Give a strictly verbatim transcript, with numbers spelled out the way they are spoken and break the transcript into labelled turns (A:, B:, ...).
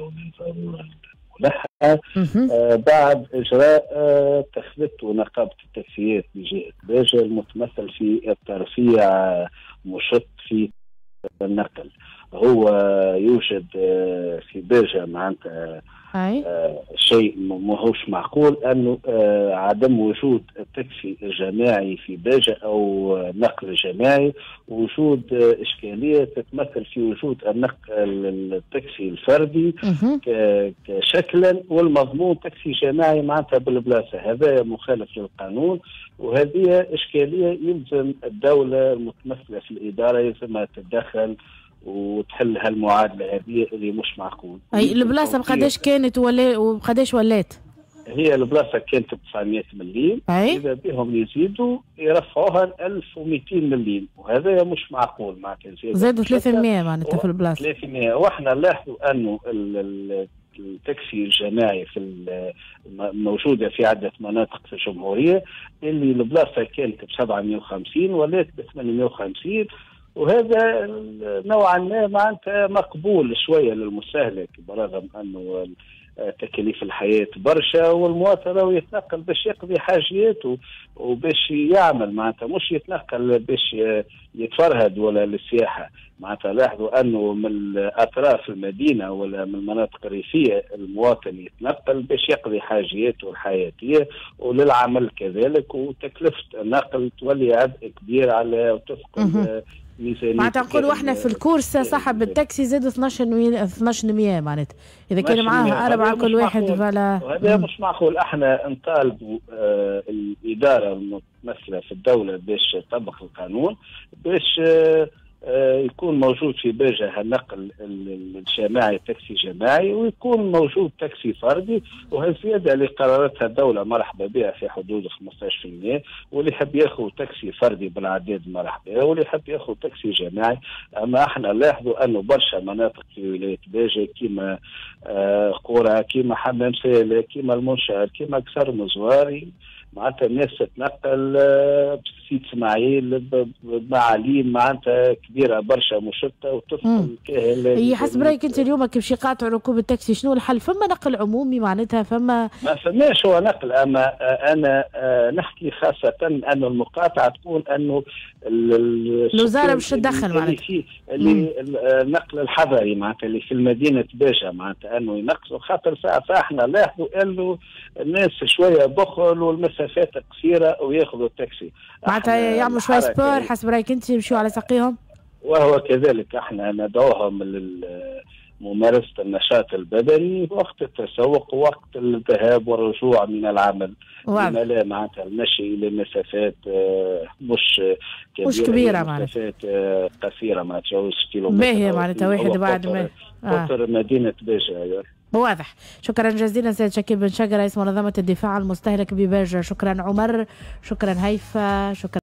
A: لها آه بعد إجراء آه تخذته نقابة التاكسيات بجهة باجة المتمثل في الترفيع آه مشط في النقل. هو يوجد آه في باجة معناتها آه شيء ماهوش معقول انه آه عدم وجود التاكسي الجماعي في باجة او آه نقل جماعي، وجود آه اشكاليه تتمثل في وجود النقل التاكسي الفردي كشكلا والمضمون تاكسي جماعي معناتها بالبلاصه. هذا مخالف للقانون، وهذه اشكاليه يلزم الدوله المتمثله في الاداره يلزمها تتدخل وتحل هالمعادله هذه اللي مش معقول.
B: اي البلاصه بقداش كانت ولا وبقداش ولات؟
A: هي البلاصه كانت ب تسعمائة مليم، اذا بهم يزيدوا يرفعوها ل ألف ومئتين مليم، وهذا مش معقول معناتها
B: زادوا ثلاثمائة معناتها في البلاصه
A: ثلاثمائة. واحنا نلاحظوا انه التاكسي الجماعي في موجوده في عده مناطق في الجمهوريه اللي البلاصه كانت ب سبعمائة وخمسين ولات ب ثمانمائة وخمسين، وهذا نوعا ما معناتها مقبول شويه للمستهلك برغم انه تكاليف الحياه برشا والمواطن راهو يتنقل باش يقضي حاجياته وباش يعمل معناتها مش يتنقل باش يتفرهد ولا للسياحه. معناتها لاحظوا انه من اطراف المدينه ولا من المناطق الريفيه المواطن يتنقل باش يقضي حاجياته الحياتيه وللعمل كذلك، وتكلفه النقل تولي عبء كبير على وتثقل ميزانيه.
B: معناتها نقولوا احنا في الكورسه صاحب التاكسي زاد اثناش مية معناتها اذا كان معاه اربعه كل واحد فلا
A: هذا مش معقول. احنا نطالبوا آه الاداره المتمثله في الدوله باش تطبق القانون باش آه آه يكون موجود في باجة النقل الجماعي تاكسي جماعي، ويكون موجود تاكسي فردي، وهالزياده اللي قررتها الدوله مرحبا بها في حدود خمسطاش بالمئة، واللي يحب ياخذ تاكسي فردي بالعداد مرحبا، واللي يحب ياخذ تاكسي جماعي. اما احنا لاحظوا انه برشا مناطق في ولايه باجة كيما آه قرى كيما حمام سالة كيما المنشار كيما كسر مزواري معناتها الناس تتنقل بسيد اسماعيل بمعاليم معناتها كبيره برشا مشتته وتدخل كاهل.
B: هي حسب رايك انت اليوم كيفاش يقاطعوا ركوب التاكسي شنو الحل؟ فما نقل عمومي معناتها فما
A: ما فماش هو نقل. اما انا نحكي خاصه انه المقاطعه تكون انه
B: الوزاره باش تدخل معناتها
A: اللي النقل الحضري معناتها اللي في المدينه باجة معناتها انه ينقصوا خاطر ساعه فاحنا لاحظوا انه الناس شويه بخل والمسافات قصيره وياخذوا التاكسي
B: معناتها يعملوا شويه سبور. حسب رايك انت يمشوا على ساقيهم؟
A: وهو كذلك احنا ندعوهم لممارسه النشاط البدني وقت التسوق ووقت الذهاب والرجوع من العمل. لما لا معناتها المشي الى مسافات مش كبيره
B: مش كبيره
A: مسافات قصيره ما تجاوزش
B: كيلومتر باهيه معناتها واحد بعد ما
A: قطر مدينه باجة.
B: واضح. شكرا جزيلا سيد شكيب بن شقر رئيس منظمه الدفاع عن المستهلك بباجة. شكرا عمر، شكرا هيفا، شكرا